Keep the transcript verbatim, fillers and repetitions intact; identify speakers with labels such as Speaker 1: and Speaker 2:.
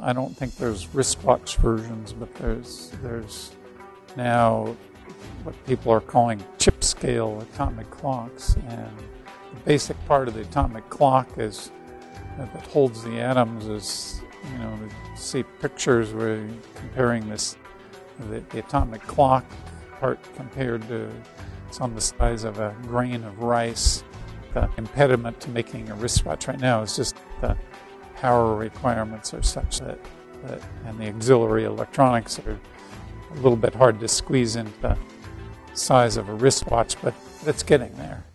Speaker 1: I don't think there's wristwatch versions, but there's there's now what people are calling chip scale atomic clocks, and the basic part of the atomic clock is uh, that holds the atoms is, you know, you see pictures where you're comparing this the, the atomic clock part compared to, it's on the size of a grain of rice. The impediment to making a wristwatch right now is just the power requirements are such that, that and the auxiliary electronics are a little bit hard to squeeze into the size of a wristwatch, but it's getting there.